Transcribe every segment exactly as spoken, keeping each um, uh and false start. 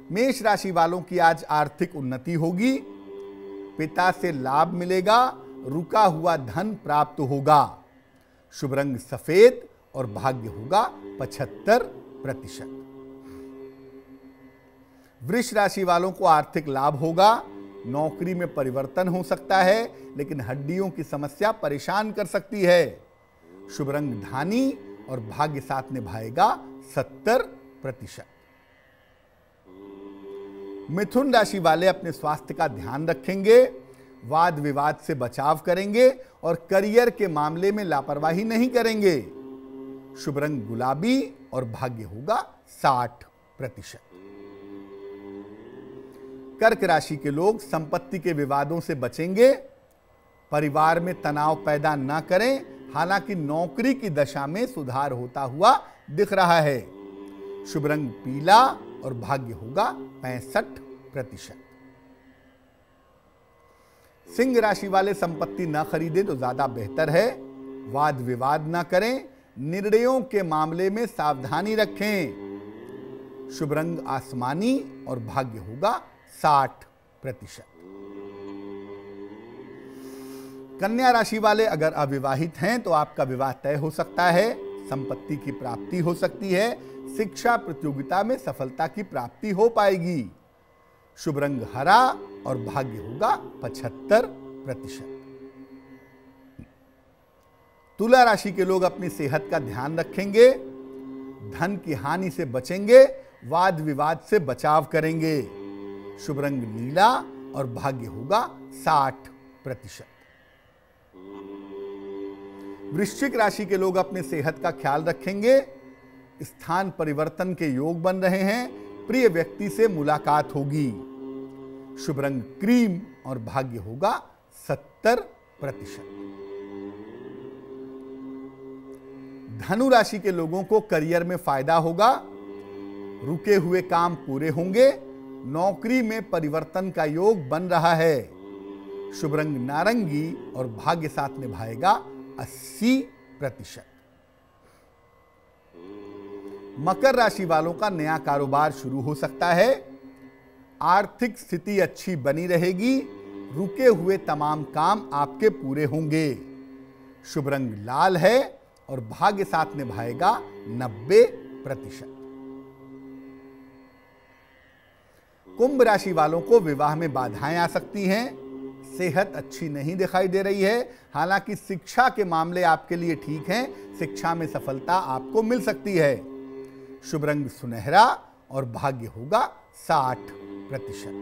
मेष राशि वालों की आज आर्थिक उन्नति होगी, पिता से लाभ मिलेगा, रुका हुआ धन प्राप्त होगा। शुभ रंग सफेद और भाग्य होगा पचहत्तर प्रतिशत। वृष राशि वालों को आर्थिक लाभ होगा, नौकरी में परिवर्तन हो सकता है, लेकिन हड्डियों की समस्या परेशान कर सकती है। शुभ रंग धानी और भाग्य साथ निभाएगा सत्तर प्रतिशत। मिथुन राशि वाले अपने स्वास्थ्य का ध्यान रखेंगे, वाद विवाद से बचाव करेंगे और करियर के मामले में लापरवाही नहीं करेंगे। शुभ रंग गुलाबी और भाग्य होगा साठ प्रतिशत। कर्क राशि के लोग संपत्ति के विवादों से बचेंगे, परिवार में तनाव पैदा न करें, हालांकि नौकरी की दशा में सुधार होता हुआ दिख रहा है। शुभ रंग पीला और भाग्य होगा पैंसठ प्रतिशत। सिंह राशि वाले संपत्ति न खरीदें तो ज्यादा बेहतर है, वाद विवाद न करें, निर्णयों के मामले में सावधानी रखें। शुभ रंग आसमानी और भाग्य होगा साठ प्रतिशत। कन्या राशि वाले अगर अविवाहित हैं तो आपका विवाह तय हो सकता है, संपत्ति की प्राप्ति हो सकती है, शिक्षा प्रतियोगिता में सफलता की प्राप्ति हो पाएगी। शुभ रंग हरा और भाग्य होगा पचहत्तर प्रतिशत। तुला राशि के लोग अपनी सेहत का ध्यान रखेंगे, धन की हानि से बचेंगे, वाद विवाद से बचाव करेंगे। शुभ रंग नीला और भाग्य होगा साठ प्रतिशत। वृश्चिक राशि के लोग अपने सेहत का ख्याल रखेंगे, स्थान परिवर्तन के योग बन रहे हैं, प्रिय व्यक्ति से मुलाकात होगी। शुभ रंग क्रीम और भाग्य होगा सत्तर प्रतिशत। धनु राशि के लोगों को करियर में फायदा होगा, रुके हुए काम पूरे होंगे, नौकरी में परिवर्तन का योग बन रहा है। शुभ रंग नारंगी और भाग्य साथ निभाएगा अस्सी प्रतिशत। मकर राशि वालों का नया कारोबार शुरू हो सकता है, आर्थिक स्थिति अच्छी बनी रहेगी, रुके हुए तमाम काम आपके पूरे होंगे। शुभ रंग लाल है और भाग्य साथ निभाएगा नब्बे प्रतिशत। कुंभ राशि वालों को विवाह में बाधाएं आ सकती हैं, सेहत अच्छी नहीं दिखाई दे रही है, हालांकि शिक्षा के मामले आपके लिए ठीक हैं, शिक्षा में सफलता आपको मिल सकती है। शुभ रंग सुनहरा और भाग्य होगा साठ प्रतिशत।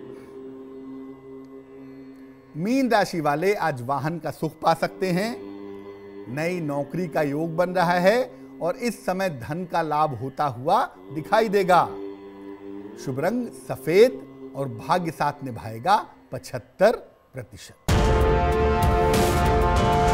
मीन राशि वाले आज वाहन का सुख पा सकते हैं, नई नौकरी का योग बन रहा है और इस समय धन का लाभ होता हुआ दिखाई देगा। शुभ रंग सफेद और भाग्य साथ निभाएगा पचहत्तर प्रतिशत।